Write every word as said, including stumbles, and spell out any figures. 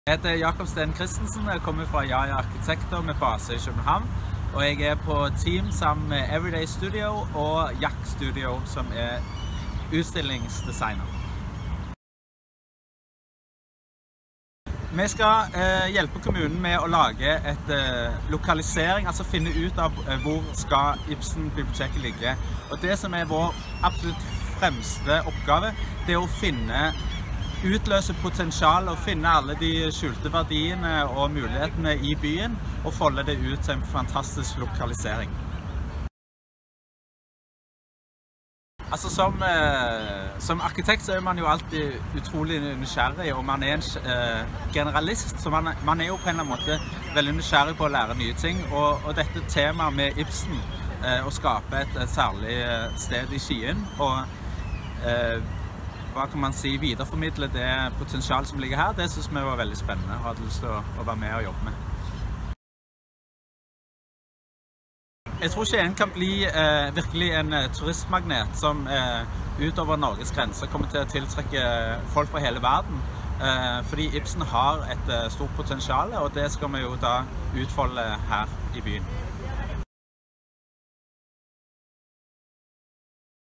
Jeg heter Jakob Sten Christensen, jeg kommer fra Jaja Arkitekter med base i København. Og jeg er på team sammen med Everyday Studio og Jack Studio, som er utstillingsdesigner. Vi skal eh, hjelpe kommunen med å lage et eh, lokalisering, altså finne ut av eh, hvor skal Ibsen-biblioteket ligge. Og det som er vår absolutt fremste oppgave, det er å finne utløse potensial og finne alle de skjulte verdiene og mulighetene i byen og folde det ut til en fantastisk lokalisering. Altså som, eh, som arkitekt så er man jo alltid utrolig nysgjerrig, og man er en eh, generalist, så man, man er jo på en eller annen måte veldig nysgjerrig på å lære nye ting. Og, og dette temaet med Ibsen, eh, å skape et, et særlig sted i Skien, og eh, hva kan man si, videreformidle det potensialet som ligger her, det synes vi var veldig spennende og hadde lyst til å, å være med og jobbe med. Jeg tror Skien kan bli eh, virkelig en eh, turistmagnet som eh, utover Norges grenser kommer til å tiltrekke folk fra hele verden. Eh, fordi Ibsen har et eh, stort potensial, og det skal vi jo da utfolde her i byen.